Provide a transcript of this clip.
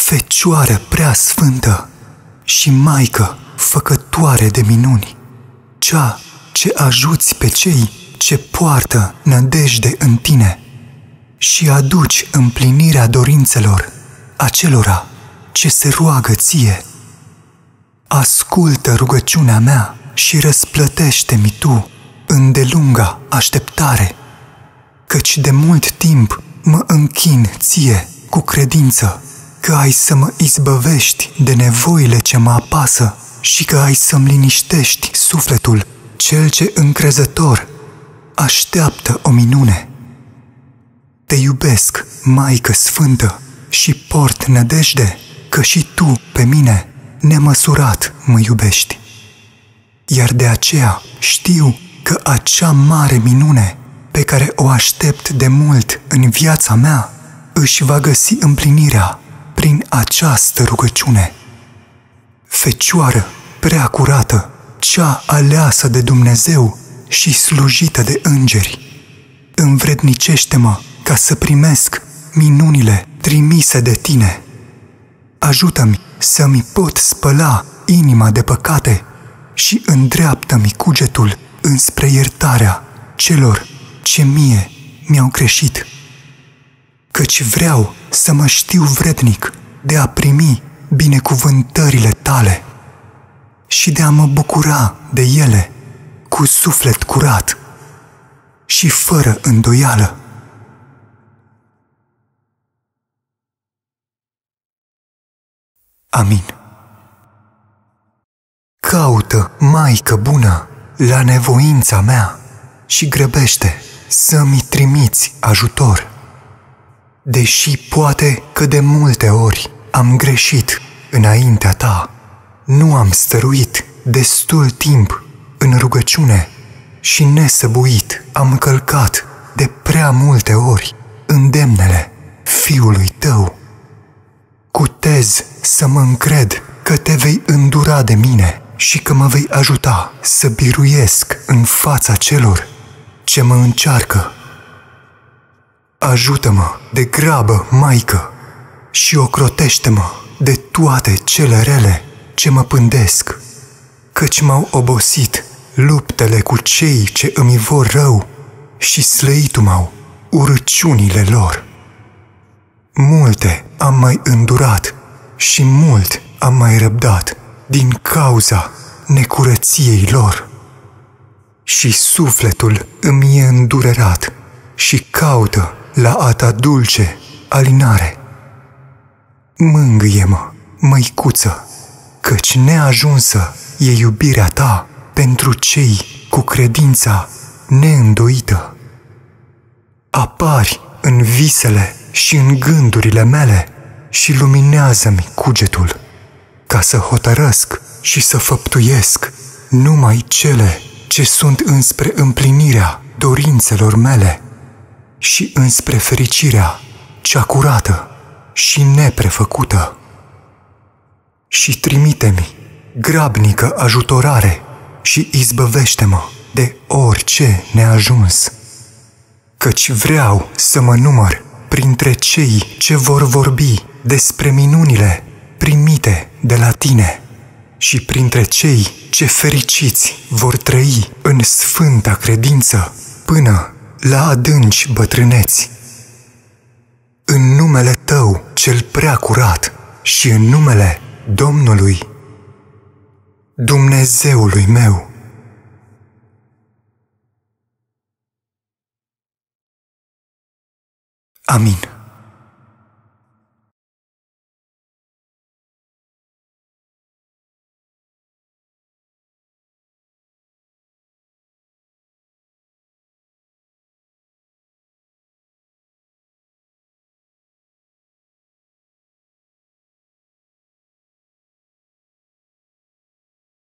Fecioară prea sfântă și Maică făcătoare de minuni, cea ce ajuți pe cei ce poartă nădejde în tine și aduci împlinirea dorințelor acelora ce se roagă ție. Ascultă rugăciunea mea și răsplătește-mi tu îndelunga așteptare, căci de mult timp mă închin ție cu credință că ai să mă izbăvești de nevoile ce mă apasă și că ai să-mi liniștești sufletul, cel ce încrezător așteaptă o minune. Te iubesc, Maică Sfântă, și port nădejde că și tu pe mine nemăsurat mă iubești. Iar de aceea știu că acea mare minune pe care o aștept de mult în viața mea își va găsi împlinirea prin această rugăciune. Fecioară prea curată, cea aleasă de Dumnezeu și slujită de îngeri, învrednicește-mă ca să primesc minunile trimise de tine. Ajută-mi să-mi pot spăla inima de păcate și îndreaptă-mi cugetul înspre iertarea celor ce mie mi-au greșit. Căci vreau să mă știu vrednic de a primi binecuvântările tale și de a mă bucura de ele cu suflet curat și fără îndoială. Amin. Caută, Maică bună, la nevoința mea și grăbește să-mi trimiți ajutor. Deși poate că de multe ori am greșit înaintea ta, nu am stăruit destul timp în rugăciune și nesăbuit am călcat de prea multe ori îndemnele Fiului tău. Cutez să mă încred că te vei îndura de mine și că mă vei ajuta să biruiesc în fața celor ce mă încearcă. Ajută-mă de grabă, Maică, și ocrotește-mă de toate cele rele ce mă pândesc, căci m-au obosit luptele cu cei ce îmi vor rău și slăitu-m-au urăciunile lor. Multe am mai îndurat și mult am mai răbdat din cauza necurăției lor. Și sufletul îmi e îndurerat și caută la a ta dulce alinare. Mângâie-mă, măicuță, căci neajunsă e iubirea ta pentru cei cu credința neîndoită. Apari în visele și în gândurile mele și luminează-mi cugetul, ca să hotărăsc și să făptuiesc numai cele ce sunt înspre împlinirea dorințelor mele și înspre fericirea cea curată și neprefăcută. Și trimite-mi grabnică ajutorare și izbăvește-mă de orice neajuns, căci vreau să mă număr printre cei ce vor vorbi despre minunile primite de la tine și printre cei ce fericiți vor trăi în sfânta credință până la adânci bătrâneți. În numele tău cel prea curat și în numele Domnului, Dumnezeului meu. Amin.